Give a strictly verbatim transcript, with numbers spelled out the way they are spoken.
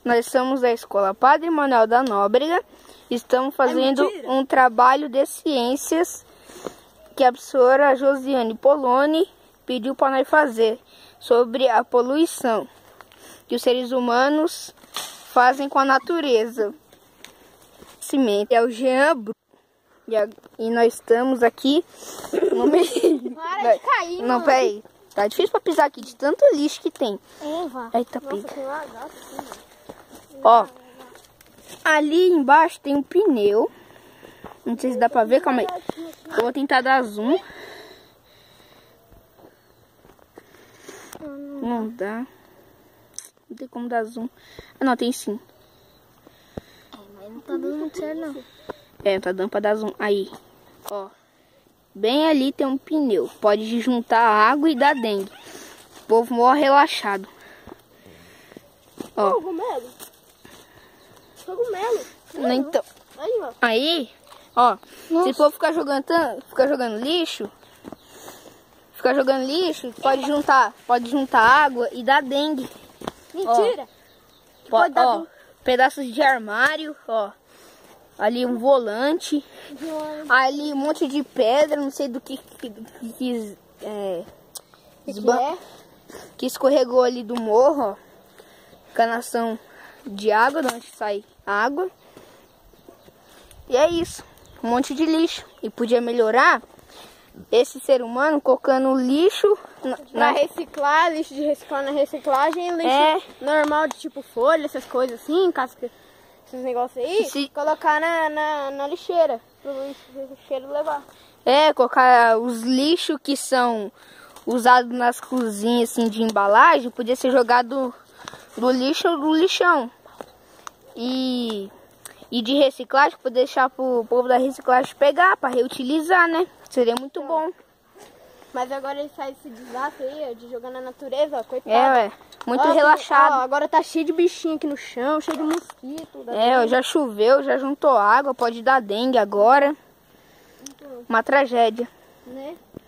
Nós somos da Escola Padre Manuel da Nóbrega. Estamos fazendo é um trabalho de ciências que a professora Josiane Poloni pediu para nós fazer sobre a poluição que os seres humanos fazem com a natureza. Cimento é o Jean Bru. E, a, e nós estamos aqui no meio. Para de cair, Não, mano. peraí. Tá difícil pra pisar aqui de tanto lixo que tem. Eva. Eita, Nossa, pica. tem uma gata aqui, mano. Ó, ali embaixo tem um pneu. Não sei se dá pra ver, calma aí. Eu vou tentar dar zoom. Não dá. Não tem como dar zoom. Ah, não, tem sim. Mas não tá dando muito certo, não. É, não tá dando pra dar zoom. Aí, ó. Bem ali tem um pneu. Pode juntar água e dar dengue. O povo morre relaxado. Ó. Cogumelo. Cogumelo. Não, então, Aí, ó. aí, ó. Nossa. Se o povo ficar jogando, tan- ficar jogando lixo, ficar jogando lixo, pode juntar, pode juntar água e dar dengue. Mentira. Ó, Pode dar ó, dengue. pedaços de armário, ó. Ali um volante. Ali um monte de pedra, não sei do que que, que, que, é, Que esba- é? que escorregou ali do morro, ó. Canação de água, de onde sai água. E é isso, um monte de lixo. E podia melhorar esse ser humano colocando lixo na, Pra na- reciclar, lixo de reciclar na reciclagem, lixo É. normal de tipo folha, essas coisas assim, casca, esses negócios aí, Se- colocar na, na, na lixeira, pro lixo- lixeiro levar. É, colocar os lixos que são usados nas cozinhas assim, de embalagem, podia ser jogado do lixo do lixão. E, e de reciclagem, poder deixar pro povo da reciclagem pegar, para reutilizar, né? Seria muito bom. Mas agora ele faz esse desastre aí, ó, de jogar na natureza, ó, coitado. É, ué, muito Ó, relaxado. ó, agora tá cheio de bichinho aqui no chão, cheio de mosquito. da É, ó, dengue. já choveu, já juntou água, pode dar dengue agora. Uma tragédia. Né?